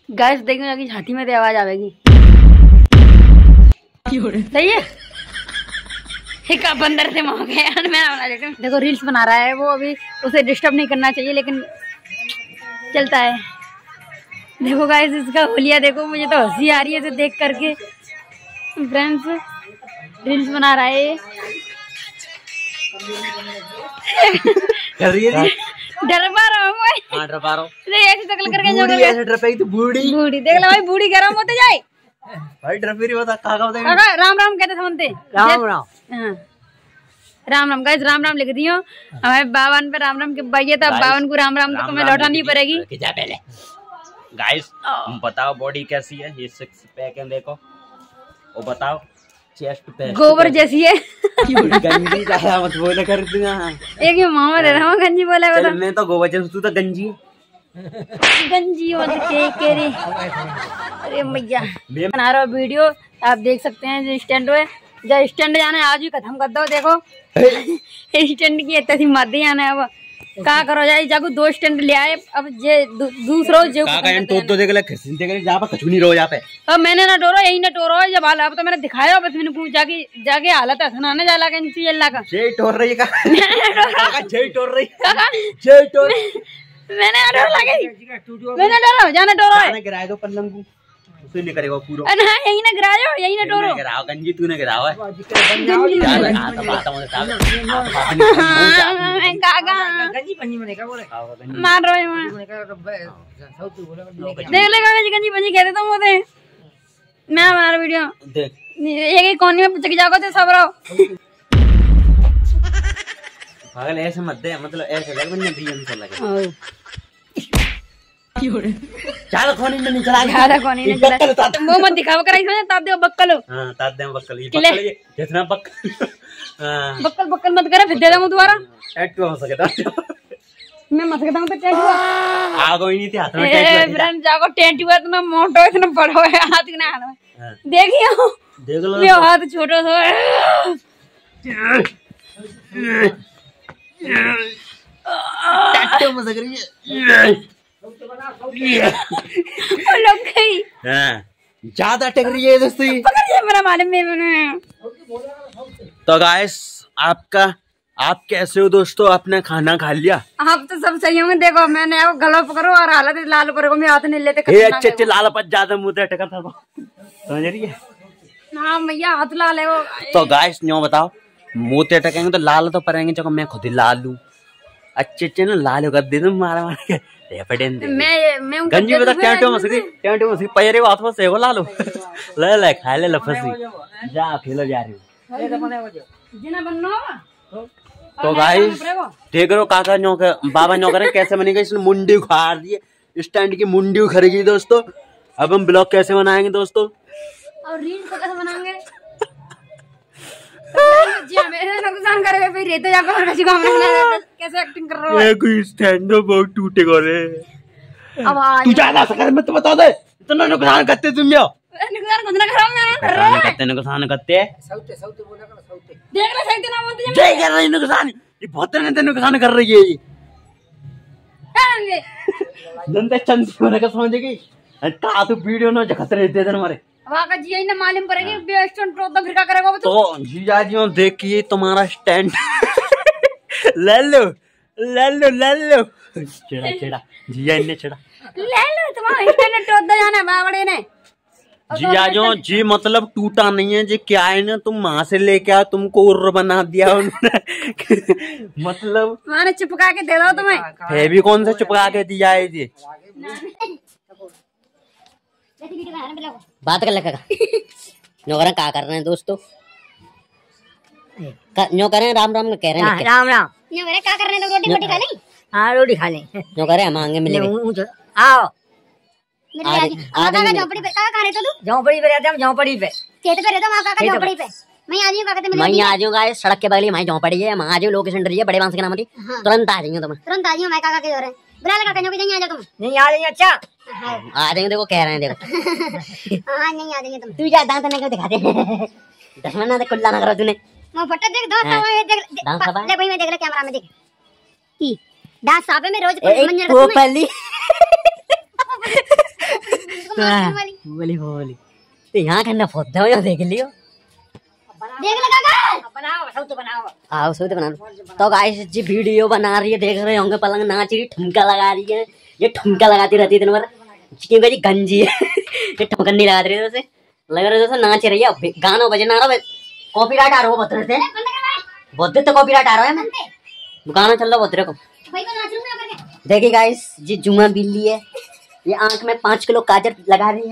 Guys देखो कि छाती में आवाज आवेगी। सही है। एक बंदर से मोह गया। मैं देखो रील्स बना रहा है वो, अभी उसे डिस्टर्ब नहीं करना चाहिए लेकिन चलता है। देखो गाइस इसका होलिया देखो, मुझे तो हंसी आ रही है इसे देख करके। फ्रेंड्स रील्स बना रहा है। डर पा रहा हूँ मैं। हाँ डर पा रहा हूँ। ऐसी शक्ल करके जो ऐसे डर पाई तो बूढ़ी बूढ़ी देख लो भाई, बूढ़ी गरम होते जाए भाई। डर भी होता काका होता है। राम राम कहते समझते। राम राम। हाँ राम राम गाइस, राम राम लिख दियो। हमारे बावन पे राम राम के भाई था, बावन को राम राम तो तुम्हें लौटानी पड़ेगी। पहले गाइस बताओ बॉडी कैसी है? ये सिक्स पैक है देखो, वो बताओ चेस्ट पे गोबर जैसी है। गंजी ज्यादा मत बोला कर दूंगा। एक ही मामा दे रहा हूँ गंजी बोला बता। मैं तो गोबर जैसी, तू तो गंजी गंजी मत के रे। अरे मैया बना रहा वीडियो, आप देख सकते हैं जो स्टैंड है, जो स्टैंड जाना है आज ही खत्म कर दो। देखो स्टैंड की इतनी मध्य जाना है। अब का करो जाए जाको 2 स्टैंड ले आए। अब जे दूसरो जो तो देख ले खिसन देख ले जहां पर कछु नहीं रहो यहाँ पे। अब मैंने ना डोरो यही ना टोरो जब हाल अब तो मैंने दिखाया। बस मैंने पूछ जाके हालत है सुनाने जाला कंची अल्लाह का जय टोर रही का जय टोर रही जय टोर। मैंने डोर लगे, मैंने डोरो जाने डोरो है गिराए दो पल्लम को उसे नहीं करेगा पूरा। ना यही ना गिरायो, यही ना टोरो गिराओ गंजी तूने गिराओ है। गंजी पंजी में क्या बोले मार रहे हो देख लेगा गंजी पंजी कहते तुम होते। मैं बना रहा वीडियो देख, एक कोने में चक जाओगे तो सब रहो पागल। ऐसे मत दे, मतलब ऐसे कर बनने दिए से लगे ज्यादा खोनी में नहीं चला, ज्यादा खोनी नहीं चला। वो मत दिखाओ कर ऐसे ताप दे बक्कल। हां ताप दे बक्कल। ये बक्कल ये जितना बक्कल हां बक्कल बक्कल मत करे, फिर दे दूं दोबारा। टैटू हो सकता मैं मत करता हूं तो टैटू आ कोई नहीं थी हाथ में टैटू। फ्रेंड जाको टैटू इतना मोटो इतना बड़ा है हाथ के हाथ में। देखियो देख लो मेरा हाथ छोटा सा टैटू मत करिए। ज्यादा टक रही है दोस्तों, मेरा मालूम में। तो गाइस आप कैसे हो दोस्तों? आपने खाना खा लिया? आप तो सब सही होंगे। देखो मैंने आपको गला पकड़ो और हालत लाल करो, मैं हाथ नहीं लेते। अच्छे लाल पच ज्यादा मुँह टका था समझ रही है। हाँ भैया हाथ लाल है वो। तो गाइस न्यों बताओ मुँह टकेंगे तो लाल तो पड़ेंगे, चलो मैं खुद ही लाल लूं। अच्छे ना लाल कर दे मारा मार के मैं गंजी बता टेंटो मसकी पैरे हाथ में सेको ला लो ले खा ले लफसी जा खेलो जा रही हूँ। तो गाइस देख रहे हो काका न्यों के बाबा न्यों करे कैसे बनेगा। इसने मुंडी उखाड़ दी है, स्टैंड की मुंडी उखड़ेगी दोस्तों। अब हम ब्लॉग कैसे बनाएंगे दोस्तों और रील कैसे बनाएंगे? नुकसान करेगा फिर रहते कैसे एक्टिंग कर रहा है? कोई स्टैंड बहुत टूटेगा रे। अब तू ज्यादा सकर मत बता दे, इतना नुकसान करते तुम यो। नुकसान खुद ना करो, मैं नुकसान करते सौते बोला कर सौते देख ले सही ना बोलते जय कर रही नुकसान। ये बहुत नुकसान कर रही है ये जनता चंद होने का समझ गई का तू वीडियो ना खतरे दे दे हमारे वाका जी यही ना मालूम पड़ेगी बेस्ट तो फिर क्या करेगा तो जीजा जी देखिए तुम्हारा स्टैंड ले लो छेड़ा जिया इन्हें छेड़ा ले लो तुम्हारा स्टैंड टोद जाना बावड़े ने जिया जो जी मतलब टूटा नहीं है जी क्या है ना, तुम वहां से लेके आओ तुमको उर्र बना दिया उन्होंने मतलब मैंने चिपका के दे दो तुम्हें। है भी कौन सा चिपका के दिया है जी बात कर लगा नो क्या कर रहे हैं दोस्तों? नो कर रहे हैं राम राम कह रहे हैं राम राम नो करे क्या कर रहे हैं? तो रोटी खा लें। हाँ रोटी खा लें। नो करे हम आगे मिलेंगे। आओ काका झोपड़ी पे कहाँ रहते तू? झोपड़ी पे रहते हम, झोपड़ी पे खेत पे रहता हूँ काका झोपड़ी पे। मैं आ जाऊँ काका मैं आ जाऊँगा सड़क के बगल में झोपड़ी है, वहाँ आ जाओ लोकेशन डरिए बड़े बांस के नाम तुरंत आ जाएंगे। तुम्हें तुरंत आ जाऊँ मैं काका के जोर है बुला लगा कहीं नहीं आ जा तुम नहीं आ जाएंगे। अच्छा आ जाएंगे देखो कह रहे हैं देखो हाँ नहीं आ जाएंगे तुम। तू जा दांत नहीं क्यों दिखाते दशमन ना कुल्ला ना करो तूने मैं फटा देख दो देख भाई मैं देख ले कैमरा में देख की दांत साबे में रोज मंजन वो पहली बोली बोली तो यहाँ करना फोटो हो देख लियो देख लगा बनाओ सब तो बनाओ। आओ सब तो बना लो। तो गाइस जी वीडियो बना रही है, देख रहे होंगे पलंग नाच रही, ठुमका लगा रही है। ये ठुमका लगाती रहती है दिन भर क्योंकि जी गंजी है। ये ठुमका नहीं लगा रही है, जैसे लग रहा है जैसे नाच रही है। गाना बजना रहा है, कॉपीराइट आ रहा है बहुत रहे थे, बहुत देर तक कॉपीराइट आ रहा है। मैं गाना चल रहा बहुत रहे को। देखिए गाइस जी जुमा बिल्ली है, ये आंख में 5 किलो काजल लगा रही है।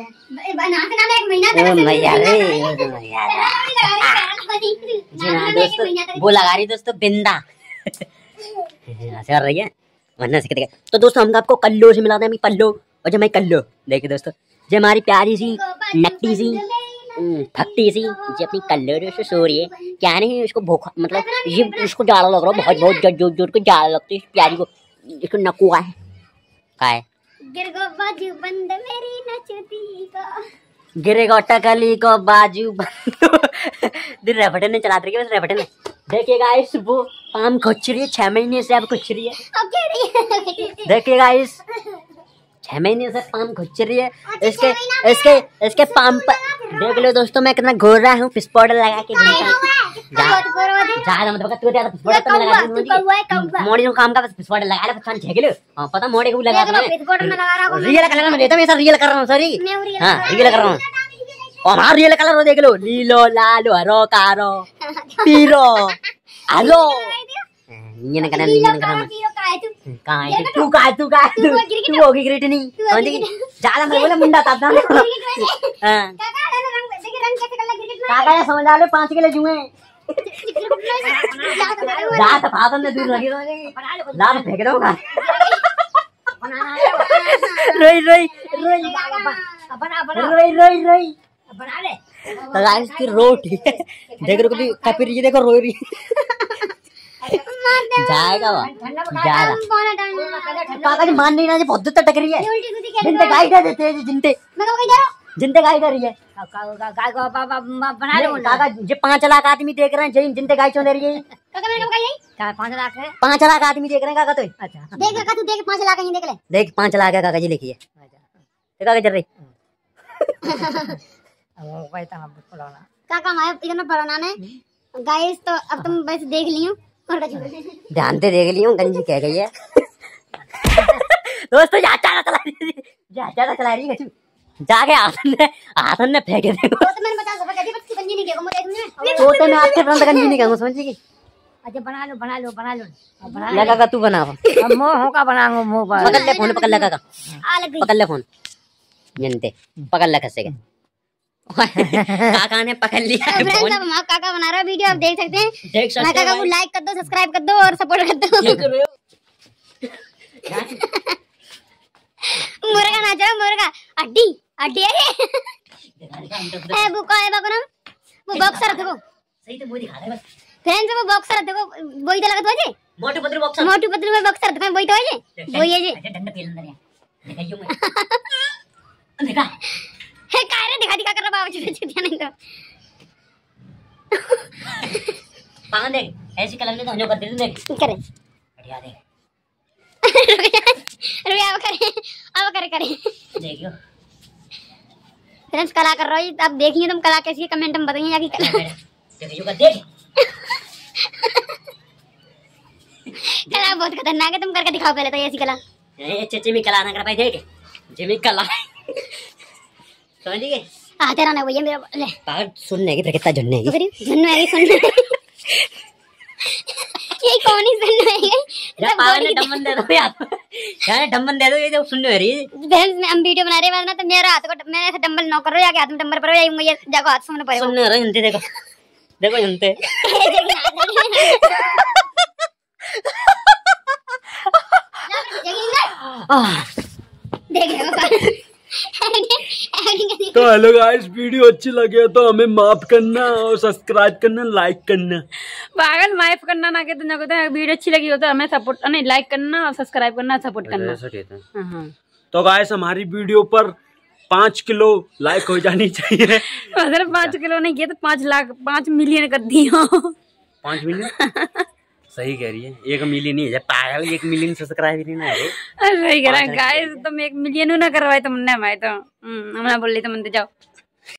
जी हाँ दोस्तों, वो लगा रही है दोस्तों बिंदा कर रही है वरना से। तो दोस्तों हम आपको कल्लो से मिलाते हैं, पल्लो और जो मैं कल्लो। देखिए दोस्तों जो हमारी प्यारी सी नकटी सी फक्टी सी जो अपनी कल्लो से सो रही है, क्या नहीं उसको भूखा मतलब ये इसको जाड़ा लग रहा है बहुत बहुत जोर जोर को जाड़ा लगती है प्यारी को। इसको नकुआ है का है गिरेगा टकली को बाजू दिन रेफटे ने चला रही है, बस रेफटे ने। देखिए गाइस वो पाम खुच रही है, 6 महीने से अब खुच रही है। देखिए गाइस 6 महीने से पाम खुच रही है। इसके इसके इसके पाम पर देख लो दोस्तों मैं कितना घोर रहा हूँ फिश पाउडर लगा के। ज्यादा मतलब तू ज्यादा फिश पाउडर तो मैं लगा दूंगी मोड़ी को काम का फिश पाउडर लगा ले 5-6 किलो। हां पता मोड़ी को लगा रहा हूं, रियल कलर में देता हूं, ऐसा रियल कर रहा हूं। सॉरी हां रियल कर रहा हूं। और हमारा रियल कलर वो देख लो, नीलो लालो हरो कारो पीरो हेलो ये ना करना कहां है तू होगी ग्रेट नहीं ज्यादा मैं बोला मुंडा ताता हां काका समझ आ लो 5 किलो जुए जा तो फादन ने दूर लगी लाल फेंक दूंगा रोई रोई रोई रोई रोई रोई बना ले। तो गाइस की रोटी देख रहे हो कभी रही देखो रोई रही जाएगा वो जाएगा। काका जी मान नहीं रहा बहुत दूर तक टक रही है। जिनते गाइड देते हैं जिनते जिनते गाइड रही है गाय को बना लो। काका जो 5 लाख आदमी देख रहे हैं जिनते गाइड चल रही है। क्या 5 लाख है? 5 लाख आदमी देख रहे हैं काका। तो अच्छा देख काका तू देख 5 लाख ही देख ले। देख 5 लाख है काका जी लिखिए काका चल रही काका हमारे इधर में पढ़ाना है गाइस। तो अब तुम बस देख लियो और ध्यान से देख लियो गंजी कह गई है दोस्तों ज्यादा चला रही है जाके आसन ने फेंके दे। तो मैंने 50 रुपए कह दी गंजी नहीं कहूं मैं तुमने तो मैं आपके फ्रेंड गंजी नहीं कहूंगा समझी। अच्छा बना लो बना लो बना लो लगा तू बना अब मोह का बनाऊंगा मोह पर पकड़ ले फोन पकड़ ले काका पकड़ ले फोन जनते पकड़ ले कैसे काका ने पकड़ लिया फ्रेंड्स। अब हम काका बना रहा है वीडियो, आप देख सकते हैं। देख सकते काका को लाइक कर दो, सब्सक्राइब कर दो और सपोर्ट कर दो। मुर्गा नाच रहा मुर्गा अड्डी अड्डी अरे बुका है बाबू ना वो बॉक्सर देखो सही तो वो दिखा रहे बस फ्रेंड्स। वो बॉक्सर देखो वही तो लगत होजे मोटू पतलू में बॉक्सर देखो वही तो होजे वही है जी। डंडा पेल अंदर है दिखाइयो मैं देखा है काय रे दिखा दिखा कर रहा बाबू जी नहीं तो पागल देख ऐसी कलर में तो हम करते थे देख करे बढ़िया देख रुया अब करे देखियो फ्रेंड्स कला कर रहा है। अब देखिए तुम कला कैसी है कमेंट में बताइए जाके कला देखियो का देख कला बहुत खतरनाक है। तुम करके दिखाओ पहले तो ऐसी कला। ए चचे में कला ना कर भाई देख जिमी कला समझ गए हां तेरा ना भैया मेरा ले पागल सुनने की फिर कितना झुन्ने की फिर झुन्नू है सुनने ये कौन ही सुनने है या पागल ने डम्बन दे दो यार डम्बन दे दो ये जो सुनने हो रही है फ्रेंड्स हम वीडियो बना रहे वरना तो मेरा हाथ को मैं डंबल न करो या हाथ में डंबल पर या मुझे जाको हाथ सुनने पड़ेगा सुनने रहे जनते देखो देखो जनते तो हेलो गाइस वीडियो अच्छी लगे तो हमें माफ करना और सब्सक्राइब करना लाइक करना पागल माफ करना ना कहते ना कहते वीडियो अच्छी लगी हो तो हमें सपोर्ट नहीं लाइक करना और सब्सक्राइब करना सपोर्ट करना। हाँ तो गाइस हमारी वीडियो पर 5 किलो लाइक हो जानी चाहिए। मतलब 5 किलो नहीं किया तो 5 लाख 5 मिलियन कर दियो 5 मिलियन सही कह रही है, 1 मिलियन नहीं है पागल, 1 मिलियन सब्सक्राइबर नहीं ना है। सही कह रहा गाइस, तुम 1 मिलियन ना करवाए तुमने, मैं तो हमने बोल ली तुम जाओ।